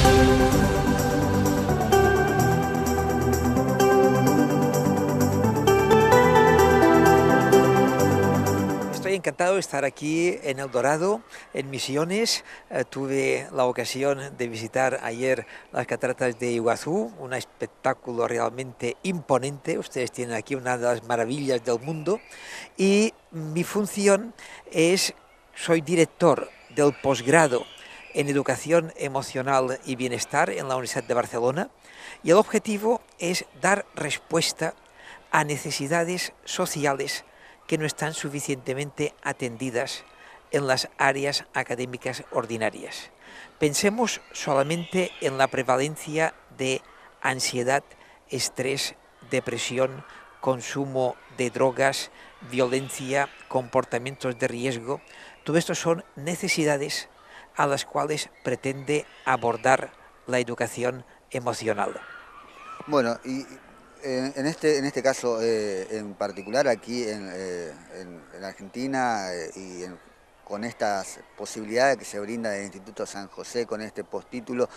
Estoy encantado de estar aquí en El Dorado, en Misiones. Tuve la ocasión de visitar ayer las cataratas de Iguazú, un espectáculo realmente imponente. Ustedes tienen aquí una de las maravillas del mundo. Y mi función soy director del posgrado en Educación Emocional y Bienestar en la Universidad de Barcelona. Y el objetivo es dar respuesta a necesidades sociales que no están suficientemente atendidas en las áreas académicas ordinarias. Pensemos solamente en la prevalencia de ansiedad, estrés, depresión, consumo de drogas, violencia, comportamientos de riesgo. Todo esto son necesidades a las cuales pretende abordar la educación emocional. Bueno, y en este caso en particular, aquí en Argentina con estas posibilidades que se brinda del Instituto San José con este postítulo,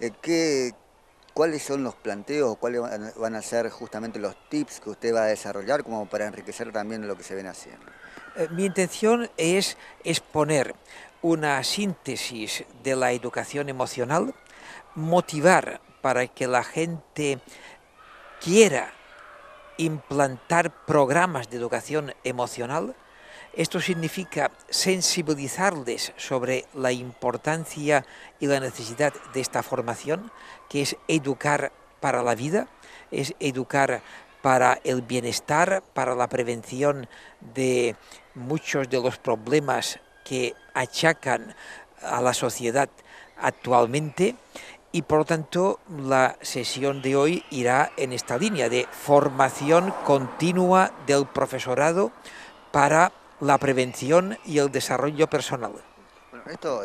¿cuáles son los planteos, cuáles van a ser justamente los tips que usted va a desarrollar como para enriquecer también lo que se ven haciendo? Mi intención es exponer una síntesis de la educación emocional, motivar para que la gente quiera implantar programas de educación emocional. Esto significa sensibilizarles sobre la importancia y la necesidad de esta formación, que es educar para la vida, es educar para el bienestar, para la prevención de muchos de los problemas que achacan a la sociedad actualmente. Y por lo tanto la sesión de hoy irá en esta línea de formación continua del profesorado para la prevención y el desarrollo personal. Bueno, esto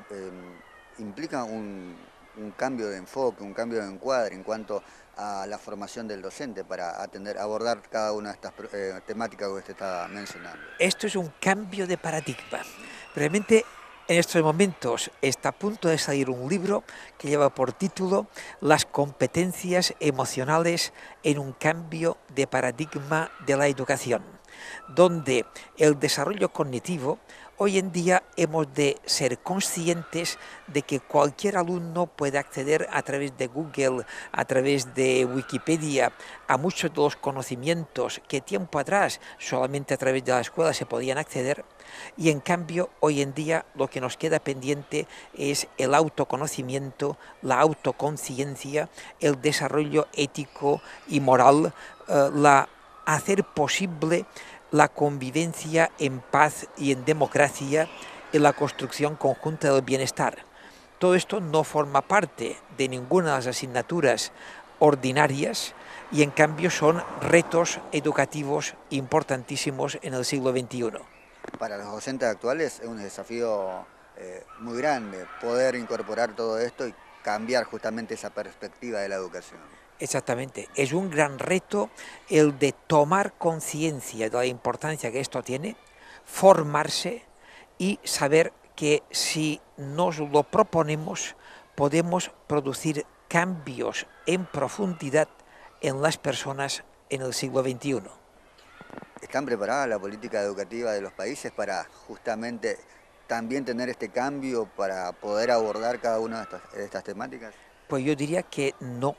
implica un cambio de enfoque, un cambio de encuadre en cuanto a la formación del docente para abordar cada una de estas temáticas que usted está mencionando. Esto es un cambio de paradigma. Realmente en estos momentos está a punto de salir un libro que lleva por título Las competencias emocionales en un cambio de paradigma de la educación, donde el desarrollo cognitivo, hoy en día hemos de ser conscientes de que cualquier alumno puede acceder a través de Google, a través de Wikipedia, a muchos de los conocimientos que tiempo atrás solamente a través de la escuela se podían acceder, y en cambio hoy en día lo que nos queda pendiente es el autoconocimiento, la autoconciencia, el desarrollo ético y moral, hacer posible la convivencia en paz y en democracia y la construcción conjunta del bienestar. Todo esto no forma parte de ninguna de las asignaturas ordinarias y en cambio son retos educativos importantísimos en el siglo XXI. Para los docentes actuales es un desafío muy grande poder incorporar todo esto y cambiar justamente esa perspectiva de la educación. Exactamente, es un gran reto el de tomar conciencia de la importancia que esto tiene, formarse y saber que si nos lo proponemos podemos producir cambios en profundidad en las personas en el siglo XXI. ¿Están preparadas la política educativa de los países para justamente también tener este cambio para poder abordar cada una de estas temáticas? Pues yo diría que no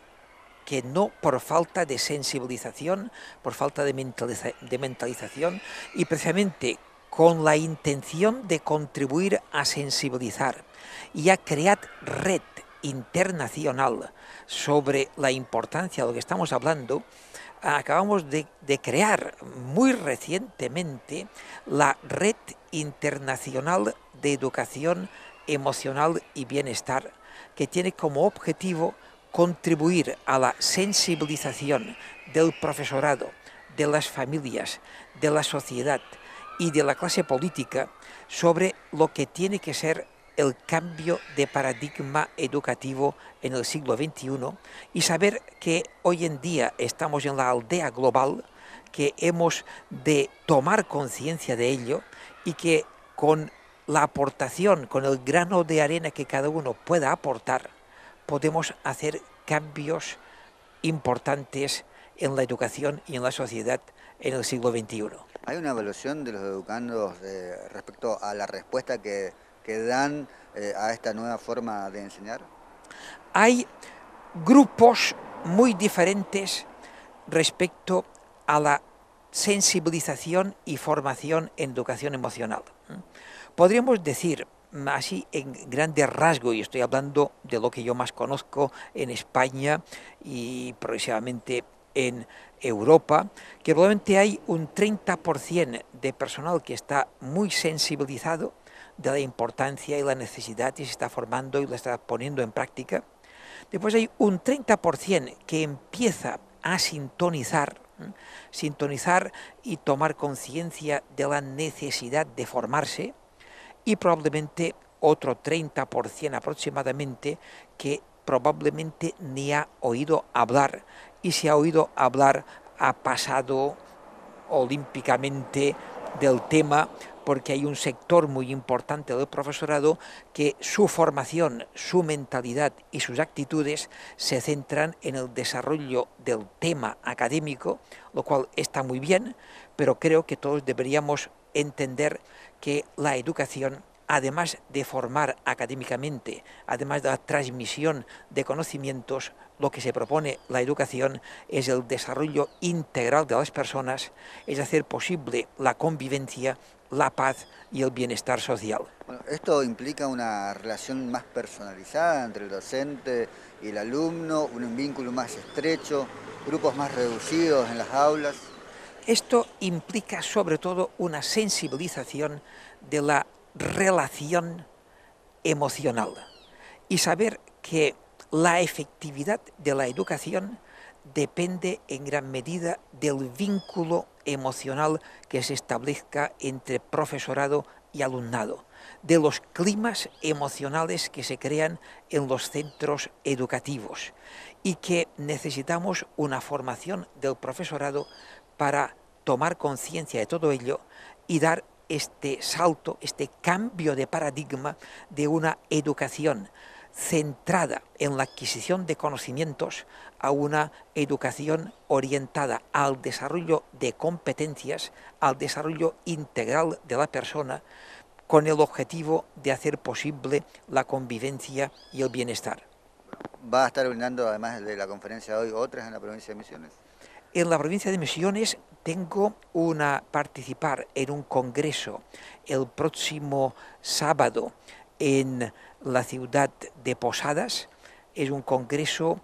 por falta de sensibilización, por falta de mentalización y precisamente con la intención de contribuir a sensibilizar y a crear red internacional sobre la importancia de lo que estamos hablando. Acabamos de crear muy recientemente la Red Internacional de Educación Emocional y Bienestar, que tiene como objetivo contribuir a la sensibilización del profesorado, de las familias, de la sociedad y de la clase política sobre lo que tiene que ser el cambio de paradigma educativo en el siglo XXI y saber que hoy en día estamos en la aldea global, que hemos de tomar conciencia de ello y que con la aportación, con el grano de arena que cada uno pueda aportar, podemos hacer cambios importantes en la educación y en la sociedad en el siglo XXI. ¿Hay una evaluación de los educandos respecto a la respuesta que dan a esta nueva forma de enseñar? Hay grupos muy diferentes respecto a la sensibilización y formación en educación emocional. Podríamos decir, así en grandes rasgos, y estoy hablando de lo que yo más conozco en España y progresivamente en Europa, que probablemente hay un 30% de personal que está muy sensibilizado de la importancia y la necesidad y se está formando y lo está poniendo en práctica. Después hay un 30% que empieza a sintonizar y tomar conciencia de la necesidad de formarse, y probablemente otro 30% aproximadamente que probablemente ni ha oído hablar, y si ha oído hablar ha pasado olímpicamente del tema, porque hay un sector muy importante del profesorado que su formación, su mentalidad y sus actitudes se centran en el desarrollo del tema académico, lo cual está muy bien, pero creo que todos deberíamos entender que la educación, además de formar académicamente, además de la transmisión de conocimientos, lo que se propone la educación es el desarrollo integral de las personas, es hacer posible la convivencia, la paz y el bienestar social. Bueno, esto implica una relación más personalizada entre el docente y el alumno, un vínculo más estrecho, grupos más reducidos en las aulas. Esto implica sobre todo una sensibilización de la relación emocional y saber que la efectividad de la educación depende en gran medida del vínculo emocional que se establezca entre profesorado y alumnado, de los climas emocionales que se crean en los centros educativos, y que necesitamos una formación del profesorado para tomar conciencia de todo ello y dar este salto, este cambio de paradigma de una educación centrada en la adquisición de conocimientos a una educación orientada al desarrollo de competencias, al desarrollo integral de la persona, con el objetivo de hacer posible la convivencia y el bienestar. ¿Va a estar brindando, además de la conferencia de hoy, otras en la provincia de Misiones? En la provincia de Misiones tengo participar en un congreso el próximo sábado en la ciudad de Posadas. Es un congreso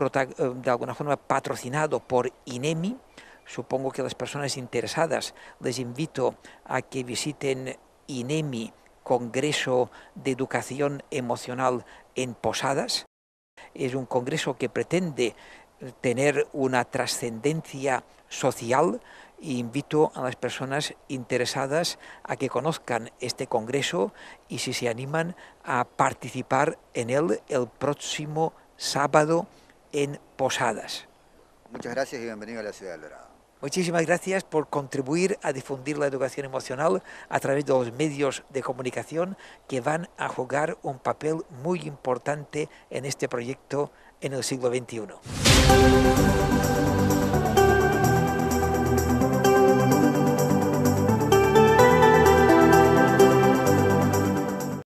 de alguna forma patrocinado por INEMI. Supongo que las personas interesadas les invito a que visiten INEMI, Congreso de Educación Emocional en Posadas. Es un congreso que pretende tener una trascendencia social, e invito a las personas interesadas a que conozcan este congreso y si se animan a participar en él el próximo sábado en Posadas. Muchas gracias y bienvenido a la ciudad de El Dorado. Muchísimas gracias por contribuir a difundir la educación emocional a través de los medios de comunicación que van a jugar un papel muy importante en este proyecto en el siglo XXI.